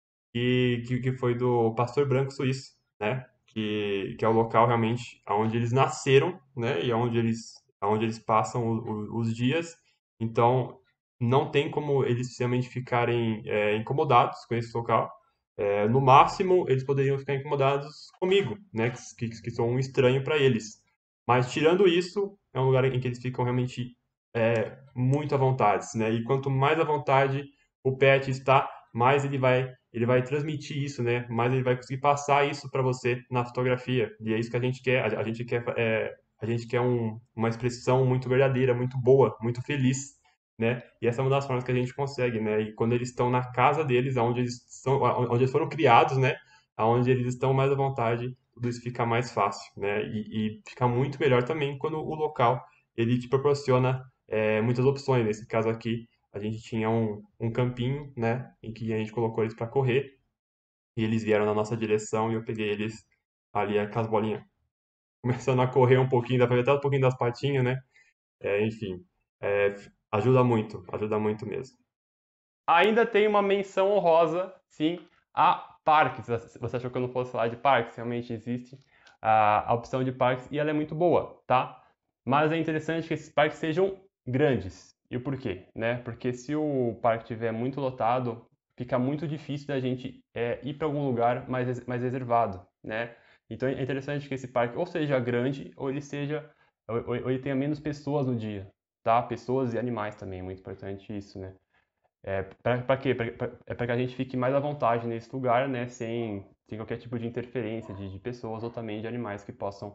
que foi do Pastor Branco Suíço, né? Que é o local realmente onde eles nasceram, né? E onde eles passam os dias. Então, não tem como eles realmente ficarem incomodados com esse local. No máximo, eles poderiam ficar incomodados comigo, né? Que sou um estranho para eles. Mas, tirando isso, é um lugar em que eles ficam realmente muito à vontade, né? E quanto mais à vontade o pet está, mais ele vai transmitir isso, né? Mais ele vai conseguir passar isso para você na fotografia. E é isso que a gente quer. A gente quer uma expressão muito verdadeira, muito boa, muito feliz, né? E essa é uma das formas que a gente consegue, né? E quando eles estão na casa deles, onde eles foram criados, né? Aonde eles estão mais à vontade, tudo isso fica mais fácil, né? E fica muito melhor também quando o local ele te proporciona muitas opções. Nesse caso aqui, a gente tinha um campinho, né, em que a gente colocou eles para correr e eles vieram na nossa direção e eu peguei eles ali com as bolinhas, começando a correr um pouquinho, dá pra ver até um pouquinho das patinhas, né? Enfim, é, ajuda muito mesmo. Ainda tem uma menção honrosa, sim, a parques. Você achou que eu não fosse falar de parques? Realmente existe a opção de parques e ela é muito boa, tá? Mas é interessante que esses parques sejam grandes. E o porquê, né? Porque se o parque estiver muito lotado, fica muito difícil da gente ir para algum lugar mais reservado, né? Então é interessante que esse parque ou seja grande ou ele seja ou ele tenha menos pessoas no dia, tá? Pessoas e animais também, é muito importante isso, né? Para quê? É para que a gente fique mais à vontade nesse lugar, né? Sem qualquer tipo de interferência de pessoas ou também de animais que possam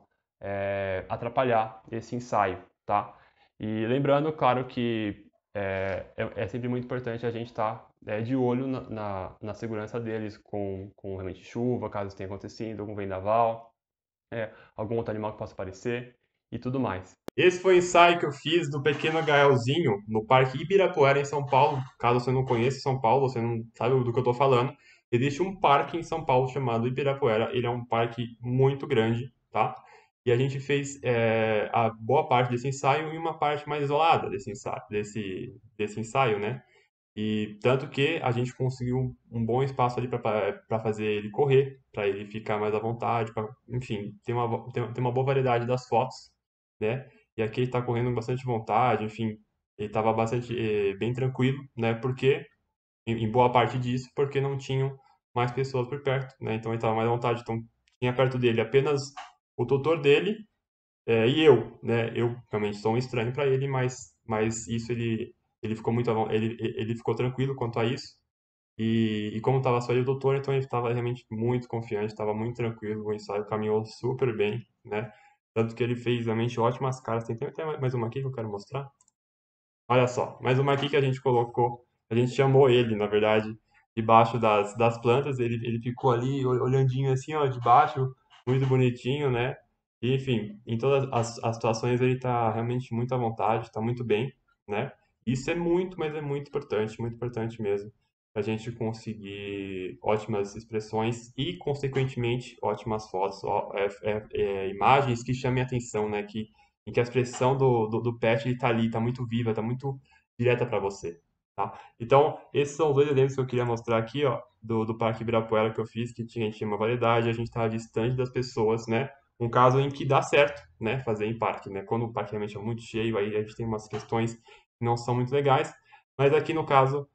atrapalhar esse ensaio, tá? E lembrando, claro, que é sempre muito importante a gente estar de olho na segurança deles com realmente chuva, caso tenha acontecido, algum vendaval, algum outro animal que possa aparecer e tudo mais. Esse foi o ensaio que eu fiz do Pequeno Gaelzinho no Parque Ibirapuera, em São Paulo. Caso você não conheça São Paulo, você não sabe do que eu estou falando, existe um parque em São Paulo chamado Ibirapuera. Ele é um parque muito grande, tá? E a gente fez a boa parte desse ensaio em uma parte mais isolada desse ensaio, né? E tanto que a gente conseguiu um bom espaço ali para fazer ele correr, para ele ficar mais à vontade, enfim, tem uma boa variedade das fotos, né? E aqui ele está correndo com bastante vontade, enfim, ele estava bastante bem tranquilo, né? Porque em boa parte disso, porque não tinham mais pessoas por perto, né? Então ele estava mais à vontade, então tinha perto dele apenas o tutor dele e eu, né? Eu realmente sou um estranho para ele, mas isso ele ficou ele ficou tranquilo quanto a isso. E como estava só ele e o doutor, então ele estava realmente muito confiante, estava muito tranquilo, o ensaio caminhou super bem, né? Tanto que ele fez realmente ótimas caras. Tem até mais uma aqui que eu quero mostrar. Olha só, mais uma aqui que a gente colocou, a gente chamou ele, na verdade, debaixo das plantas, ele ficou ali olhandinho assim, ó, de baixo, muito bonitinho, né? E, enfim, em todas as situações ele tá realmente muito à vontade, tá muito bem, né? Isso é muito, mas é muito importante mesmo, a gente conseguir ótimas expressões e, consequentemente, ótimas fotos, imagens que chamem a atenção, né? Em que a expressão do pet ele tá ali, tá muito viva, tá muito direta para você, tá? Então, esses são os dois exemplos que eu queria mostrar aqui, ó, do Parque Ibirapuera que eu fiz, que a gente tinha uma variedade, a gente estava distante das pessoas, né? Um caso em que dá certo, né, fazer em parque, né? Quando o parque realmente é muito cheio, aí a gente tem umas questões que não são muito legais, mas aqui no caso,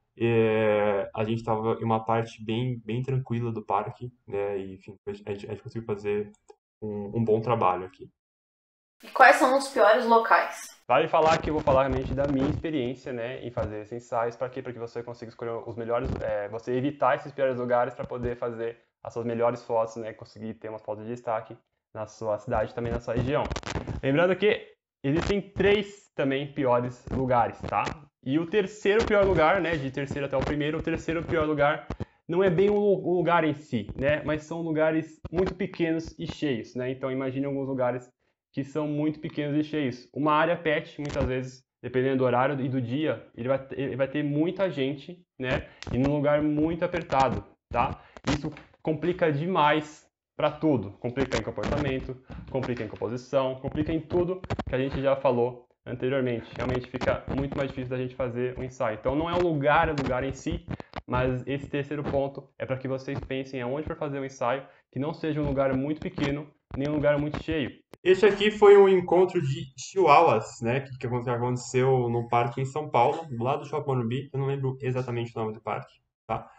a gente estava em uma parte bem tranquila do parque, né? E, enfim, a gente conseguiu fazer um bom trabalho aqui. E quais são os piores locais? Vale falar que eu vou falar realmente da minha experiência, né, em fazer esses ensaios, para quê? Para que você consiga escolher os melhores, você evitar esses piores lugares para poder fazer as suas melhores fotos, né, conseguir ter uma foto de destaque na sua cidade, também na sua região. Lembrando que existem 3 também piores lugares, tá? E o terceiro pior lugar, né, de terceiro até o primeiro, o terceiro pior lugar não é bem o lugar em si, né, mas são lugares muito pequenos e cheios, né? Então imagine alguns lugares que são muito pequenos e cheios. Uma área pet, muitas vezes, dependendo do horário e do dia, ele vai ter muita gente, né? E num lugar muito apertado, tá? Isso complica demais para tudo. Complica em comportamento, complica em composição, complica em tudo que a gente já falou anteriormente. Realmente fica muito mais difícil da gente fazer um ensaio. Então não é o lugar em si, mas esse terceiro ponto é para que vocês pensem aonde para fazer o ensaio, que não seja um lugar muito pequeno, nem um lugar muito cheio. Este aqui foi um encontro de chihuahuas, né, que aconteceu no parque em São Paulo, do lado do Shopping Morumbi. Eu não lembro exatamente o nome do parque, tá?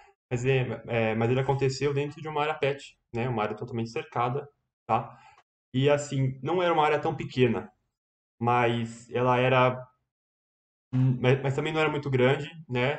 Mas ele aconteceu dentro de uma área pet, né, uma área totalmente cercada, tá? E assim, não era uma área tão pequena, mas ela era, mas também não era muito grande, né?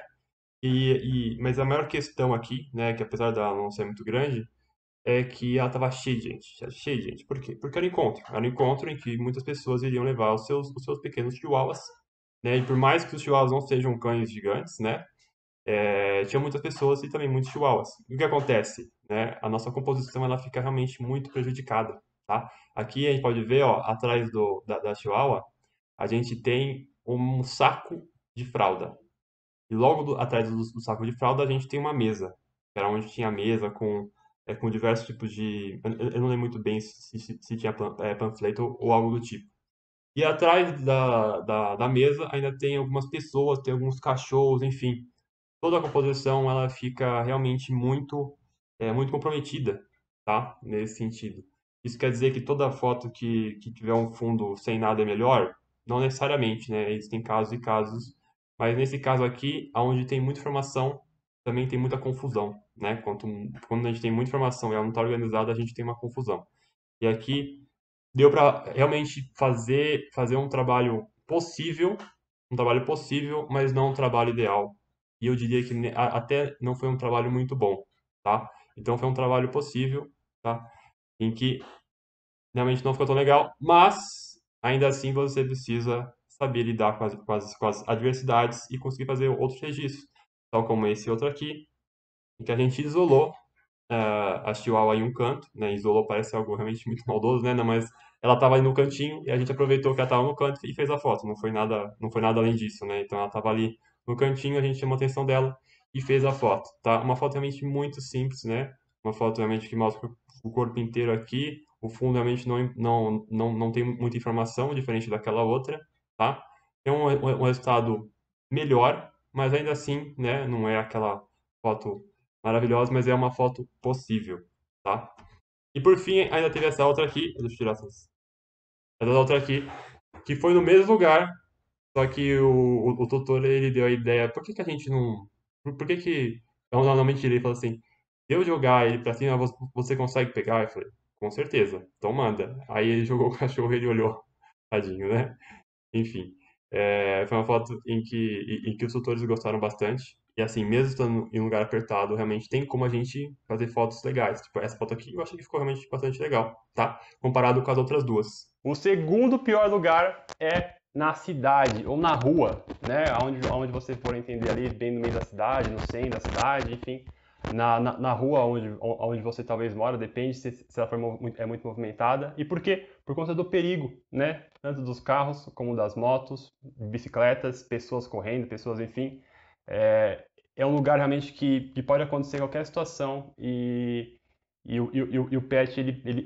Mas a maior questão aqui, né, que apesar dela não ser muito grande, é que ela estava cheia de gente, cheia de gente. Por quê? Porque era um encontro em que muitas pessoas iriam levar os seus pequenos chihuahuas, né? E por mais que os chihuahuas não sejam cães gigantes, né? Tinha muitas pessoas e também muitos chihuahuas. E o que acontece, né? A nossa composição ela fica realmente muito prejudicada, tá? Aqui a gente pode ver, ó, atrás da chihuahua, a gente tem um saco de fralda. E logo atrás do saco de fralda a gente tem uma mesa, que era onde tinha a mesa com diversos tipos de. Eu não lembro muito bem se tinha panfleto ou algo do tipo. E atrás da mesa ainda tem algumas pessoas, tem alguns cachorros, enfim. Toda a composição ela fica realmente muito comprometida, tá? Nesse sentido. Isso quer dizer que toda foto que tiver um fundo sem nada é melhor? Não necessariamente, né? Existem casos e casos mas nesse caso aqui, onde tem muita informação, também tem muita confusão, né? Quando a gente tem muita informação e ela não está organizada, a gente tem uma confusão. E aqui deu para realmente fazer um trabalho possível, mas não um trabalho ideal. E eu diria que até não foi um trabalho muito bom, tá? Então foi um trabalho possível, tá? Em que realmente não ficou tão legal, mas ainda assim você precisa saber lidar com as adversidades e conseguir fazer outros registros, tal como esse outro aqui, em que a gente isolou a Chihuahua em um canto, né? Isolou parece algo realmente muito maldoso, né? Não, mas ela estava ali no cantinho e a gente aproveitou que ela estava no canto e fez a foto. Não foi nada além disso, né? Então ela estava ali no cantinho, a gente chamou a atenção dela e fez a foto, tá? Uma foto realmente muito simples, né? Uma foto realmente que mostra o corpo inteiro aqui. O fundo realmente não tem muita informação, diferente daquela outra, tá? É um resultado melhor, mas ainda assim, né? Não é aquela foto maravilhosa, mas é uma foto possível, tá? E por fim, ainda teve essa outra aqui, deixa eu tirar essa outra aqui, que foi no mesmo lugar, só que o tutor ele deu a ideia, por que que a gente não, por que que, não, mentira, ele falou assim, se eu jogar ele pra cima, você consegue pegar? Eu falei, com certeza, então manda. Aí ele jogou o cachorro e ele olhou, tadinho, né? Enfim, foi uma foto em que os tutores gostaram bastante. E assim, mesmo estando em um lugar apertado, realmente tem como a gente fazer fotos legais. Tipo, essa foto aqui eu achei que ficou realmente bastante legal, tá? Comparado com as outras duas. O segundo pior lugar é na cidade ou na rua, né? Onde você for entender ali, bem no meio da cidade, no centro da cidade, enfim. Na rua onde você talvez mora, depende se ela for muito movimentada. E por quê? Por conta do perigo, né? Tanto dos carros como das motos, bicicletas, pessoas correndo, pessoas, enfim. É um lugar realmente que pode acontecer qualquer situação e o pet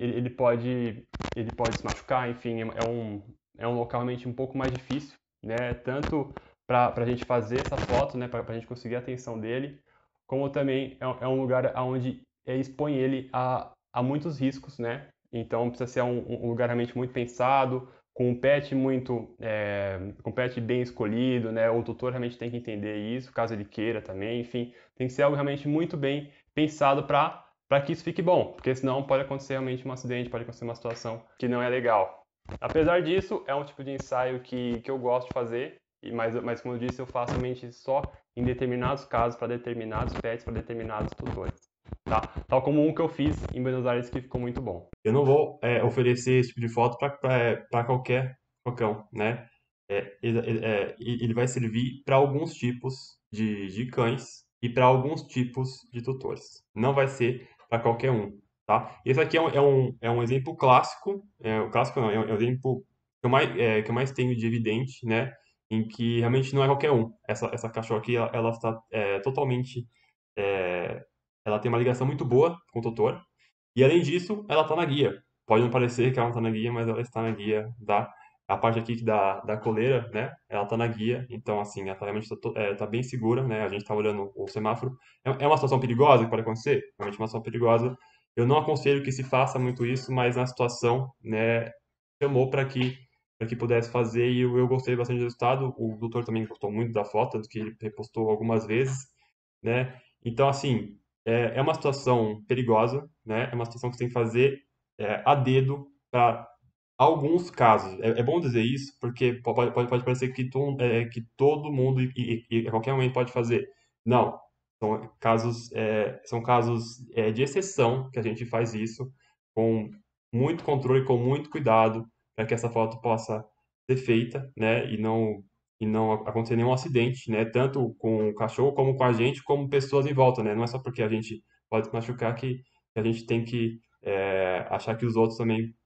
ele pode se machucar, enfim, é um local realmente um pouco mais difícil, né? Tanto para a gente fazer essa foto, né? Para a gente conseguir a atenção dele, como também é um lugar onde expõe ele a muitos riscos, né? Então precisa ser um lugar realmente muito pensado, com um pet com um pet bem escolhido, né? O tutor realmente tem que entender isso, caso ele queira também, enfim, tem que ser algo realmente muito bem pensado para que isso fique bom, porque senão pode acontecer realmente um acidente, pode acontecer uma situação que não é legal. Apesar disso, é um tipo de ensaio que eu gosto de fazer, mas como eu disse, eu faço realmente só em determinados casos, para determinados pets, para determinados tutores. Tá? Tal como um que eu fiz em Buenos Aires que ficou muito bom. Eu não vou oferecer esse tipo de foto para qualquer cão, né? Ele vai servir para alguns tipos de cães e para alguns tipos de tutores. Não vai ser para qualquer um, tá? Esse aqui é um exemplo clássico, o clássico não, é um exemplo que eu mais tenho de evidente, né? Em que realmente não é qualquer um. Essa cachorra aqui, ela está totalmente é, ela tem uma ligação muito boa com o tutor. E além disso, ela está na guia. Pode não parecer que ela não está na guia, mas ela está na guia a parte aqui da coleira, né? Ela está na guia, então assim, ela realmente tá bem segura, né? A gente está olhando o semáforo. É uma situação perigosa que pode acontecer, realmente uma situação perigosa. Eu não aconselho que se faça muito isso, mas na situação, né, chamou para que pudesse fazer e eu gostei bastante do resultado. O doutor também gostou muito da foto, tanto que ele repostou algumas vezes, né? Então, assim, é uma situação perigosa, né? É uma situação que você tem que fazer a dedo para alguns casos. É bom dizer isso, porque pode parecer que todo mundo e a qualquer momento pode fazer. Não. São casos de exceção que a gente faz isso com muito controle, com muito cuidado, para que essa foto possa ser feita, né? E não acontecer nenhum acidente, né? Tanto com o cachorro, como com a gente, como pessoas em volta, né? Não é só porque a gente pode se machucar que a gente tem que achar que os outros também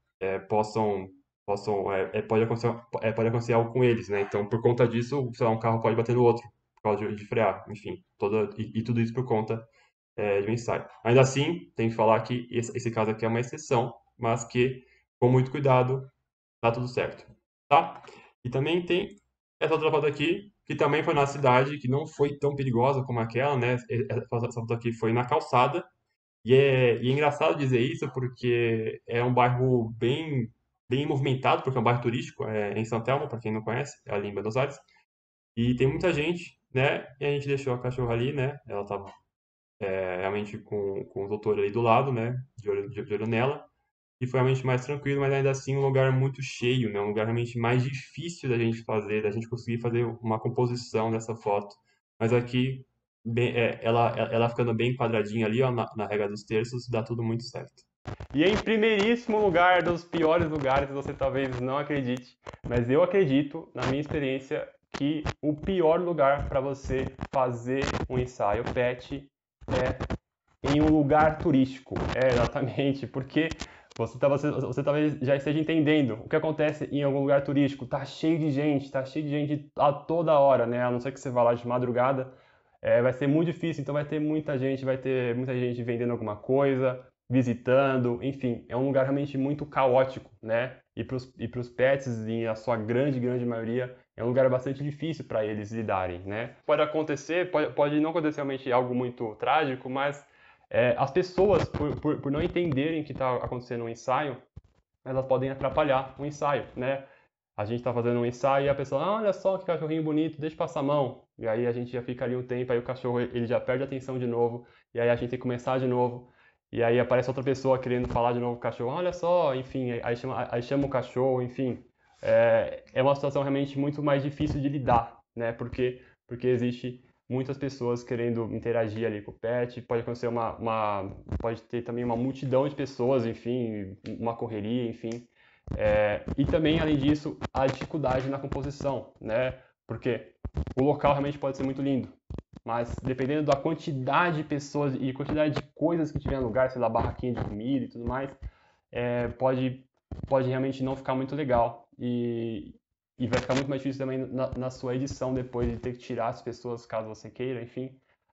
pode acontecer algo com eles, né? Então, por conta disso, sei lá, um carro pode bater no outro, por causa de frear, enfim, e tudo isso por conta de um ensaio. Ainda assim, tem que falar que esse caso aqui é uma exceção, mas que, com muito cuidado, tá tudo certo, tá? E também tem essa outra foto aqui, que também foi na cidade, que não foi tão perigosa como aquela, né? Essa foto aqui foi na calçada, e é engraçado dizer isso porque é um bairro bem movimentado, porque é um bairro turístico, em São Telmo, para quem não conhece, é ali em Buenos Aires. E tem muita gente, né? E a gente deixou a cachorra ali, né? Ela tava realmente com o doutor ali do lado, né? De olho nela. E foi realmente mais tranquilo, mas ainda assim um lugar muito cheio, né? Um lugar realmente mais difícil da gente fazer, da gente conseguir fazer uma composição dessa foto. Mas aqui, ela ficando bem quadradinha ali, ó, na regra dos terços, dá tudo muito certo. E em primeiríssimo lugar, dos piores lugares, você talvez não acredite, mas eu acredito, na minha experiência, que o pior lugar para você fazer um ensaio PET é em um lugar turístico. É, exatamente, porque você talvez já esteja entendendo o que acontece em algum lugar turístico. Tá cheio de gente a toda hora, né? A não ser que você vá lá de madrugada, vai ser muito difícil, então vai ter muita gente vendendo alguma coisa, visitando, enfim, é um lugar realmente muito caótico, né? E pros pets, em a sua grande maioria, é um lugar bastante difícil para eles lidarem, né? Pode acontecer, pode não acontecer realmente algo muito trágico, mas as pessoas, por não entenderem que está acontecendo um ensaio, elas podem atrapalhar o ensaio, né? A gente está fazendo um ensaio e a pessoa, olha só que cachorrinho bonito, deixa eu passar a mão. E aí a gente já fica ali um tempo, aí o cachorro ele já perde a atenção de novo, e aí a gente tem que começar de novo. E aí aparece outra pessoa querendo falar de novo com o cachorro, olha só, enfim, aí chama o cachorro, enfim. É uma situação realmente muito mais difícil de lidar, né? Porque existe muitas pessoas querendo interagir ali com o pet, pode acontecer pode ter também uma multidão de pessoas, enfim, uma correria, enfim. E também, além disso, a dificuldade na composição, né? Porque o local realmente pode ser muito lindo, mas dependendo da quantidade de pessoas e quantidade de coisas que tiver no lugar, sei lá, barraquinha de comida e tudo mais, pode realmente não ficar muito legal. E vai ficar muito mais difícil também na sua edição depois de ter que tirar as pessoas caso você queira, enfim.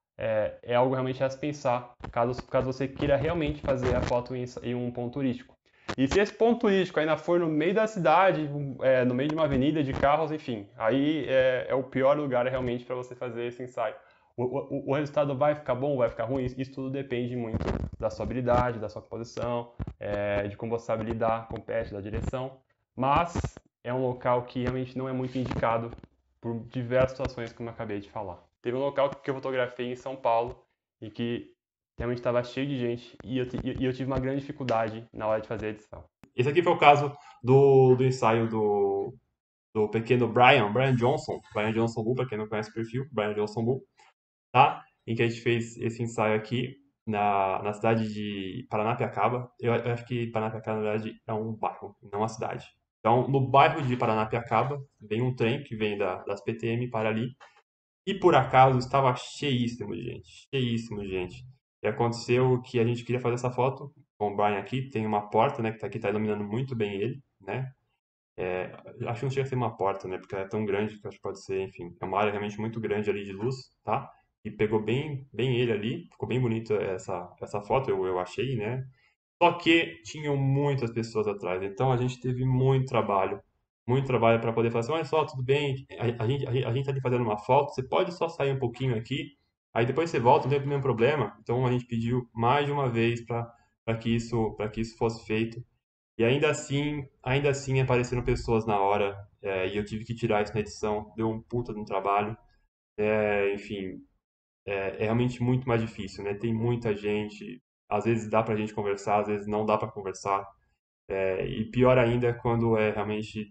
É algo realmente a se pensar, caso você queira realmente fazer a foto em um ponto turístico. E se esse ponto turístico ainda for no meio da cidade, no meio de uma avenida de carros, enfim, aí é o pior lugar realmente para você fazer esse ensaio. O resultado vai ficar bom, vai ficar ruim? Isso tudo depende muito da sua habilidade, da sua composição, de como você sabe lidar com o pet, da direção. Mas é um local que realmente não é muito indicado por diversas situações, como eu acabei de falar. Teve um local que eu fotografei em São Paulo e que realmente estava cheio de gente e eu tive uma grande dificuldade na hora de fazer a edição. Esse aqui foi o caso do ensaio do pequeno Brian Johnson. Brian Johnson Bull, para quem não conhece o perfil, Brian Johnson Bull, tá? Em que a gente fez esse ensaio aqui na cidade de Paranapiacaba. Eu acho que Paranapiacaba, na verdade, é um bairro, não uma cidade. Então, no bairro de Paranapiacaba, vem um trem que vem das PTM para ali. E por acaso estava cheíssimo de gente, cheíssimo de gente. E aconteceu que a gente queria fazer essa foto com o Brian aqui. Tem uma porta, né, que tá aqui, tá iluminando muito bem ele, né? Acho que não chega a ser uma porta, né? Porque ela é tão grande que acho que pode ser, enfim, é uma área realmente muito grande ali de luz, tá? E pegou bem ele ali, ficou bem bonita essa foto, eu achei, né? Só que tinham muitas pessoas atrás, então a gente teve muito trabalho para poder falar assim, olha só, tudo bem, a gente tá ali fazendo uma foto, você pode só sair um pouquinho aqui, aí depois você volta, não tem nenhum problema. Então a gente pediu mais de uma vez para que isso fosse feito. E ainda assim apareceram pessoas na hora, e eu tive que tirar isso na edição, deu um puta de um trabalho. Enfim, é realmente muito mais difícil, né? Tem muita gente, às vezes dá pra gente conversar, às vezes não dá pra conversar. E pior ainda quando é realmente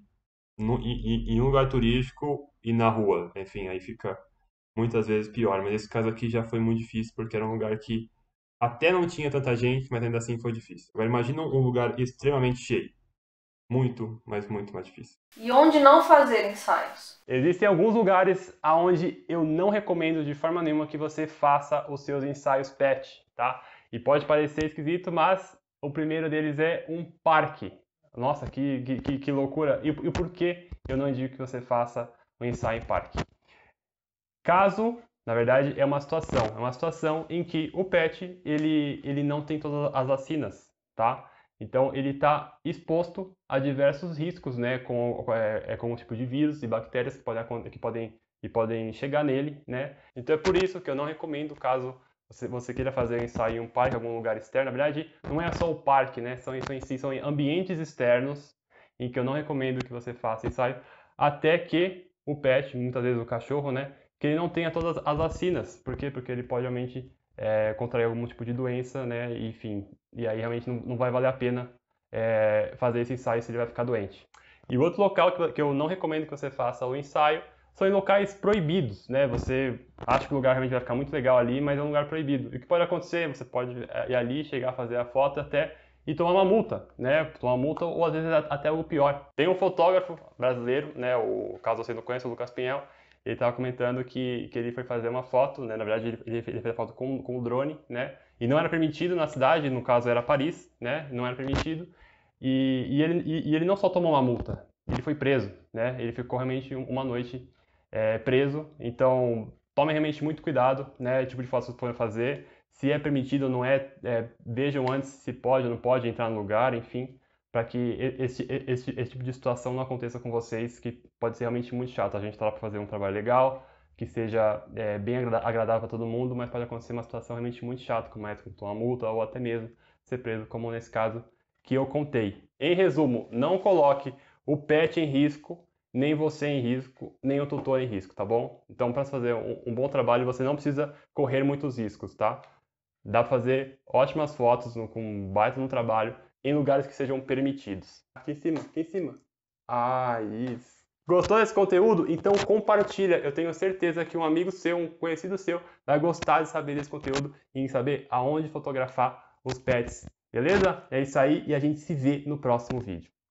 em um lugar turístico e na rua. Enfim, aí fica muitas vezes pior. Mas esse caso aqui já foi muito difícil porque era um lugar que até não tinha tanta gente, mas ainda assim foi difícil. Agora imagina um lugar extremamente cheio. Muito, mas muito mais difícil. E onde não fazer ensaios? Existem alguns lugares aonde eu não recomendo de forma nenhuma que você faça os seus ensaios pet, tá? E pode parecer esquisito, mas o primeiro deles é um parque. Nossa, que loucura! E por que eu não indico que você faça um ensaio em parque? Caso, na verdade, é uma situação em que o pet ele não tem todas as vacinas, tá? Então ele está exposto a diversos riscos, né, com um tipo de vírus e bactérias que podem chegar nele, né? Então é por isso que eu não recomendo, caso você queira fazer um ensaio em um parque, em algum lugar externo. Na verdade, não é só o parque, né? São ambientes externos em que eu não recomendo que você faça ensaio, até que o pet, muitas vezes o cachorro, né, que ele não tenha todas as vacinas. Por quê? Porque ele pode realmente contrair algum tipo de doença, né, enfim, e aí realmente não vai valer a pena fazer esse ensaio se ele vai ficar doente. E o outro local que eu não recomendo que você faça o ensaio são em locais proibidos, né? Você acha que o lugar realmente vai ficar muito legal ali, mas é um lugar proibido. E o que pode acontecer? Você pode ir ali, chegar a fazer a foto até e tomar uma multa, né? Tomar uma multa ou às vezes até algo pior. Tem um fotógrafo brasileiro, né? O caso você não conhece, o Lucas Pinhel, ele estava comentando que ele foi fazer uma foto, né? Na verdade ele fez a foto com o drone, né? E não era permitido na cidade, no caso era Paris, né? Não era permitido. E ele não só tomou uma multa, ele foi preso, né? Ele ficou realmente uma noite preso. Então, tome realmente muito cuidado, né? O tipo de foto que você for fazer. Se é permitido ou não vejam antes se pode ou não pode entrar no lugar, enfim, para que esse tipo de situação não aconteça com vocês, que pode ser realmente muito chato. A gente está lá para fazer um trabalho legal, que seja bem agradável para todo mundo, mas pode acontecer uma situação realmente muito chata, como tomar multa ou até mesmo ser preso, como nesse caso que eu contei. Em resumo, não coloque o pet em risco, nem você em risco, nem o tutor em risco, tá bom? Então, para fazer um bom trabalho, você não precisa correr muitos riscos, tá? Dá para fazer ótimas fotos com um baita no trabalho em lugares que sejam permitidos. Aqui em cima, aqui em cima. Ah, isso. Gostou desse conteúdo? Então compartilha. Eu tenho certeza que um amigo seu, um conhecido seu, vai gostar de saber desse conteúdo e em saber aonde fotografar os pets. Beleza? É isso aí e a gente se vê no próximo vídeo.